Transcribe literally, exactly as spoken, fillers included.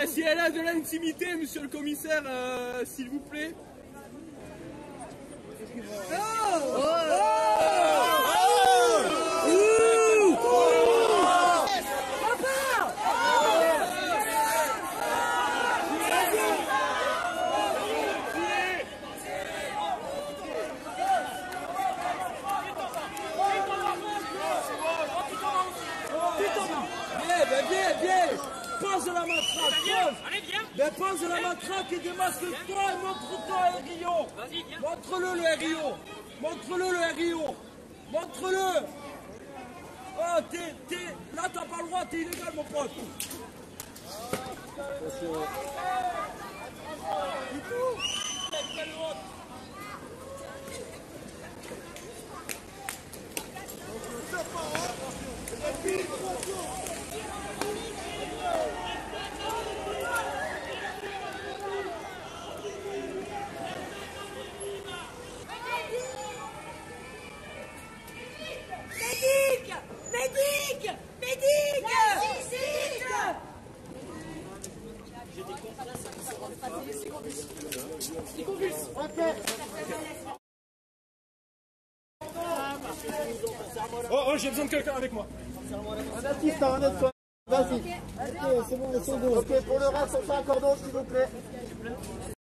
Euh, si elle a de l'intimité, monsieur le commissaire, euh, s'il vous plaît. Oh oh oh Viens, viens, viens. Pose la matraque, pose. Allez, viens. Ben, pose la matraque et démasque-toi et montre-toi un Rio. Vas-y, viens. Montre-le le Rio. Montre-le le Rio. Montre-le. Oh, t'es, t'es, là t'as pas le droit, t'es illégal mon pote. Médic! Médic! Médic! Il convulse. Oh, oh, j'ai besoin de quelqu'un avec moi. Un assistant, un assistant. Vas-y. Ok, c'est bon, c'est bon. Ok, pour le reste, on fait un cordon, s'il vous plaît.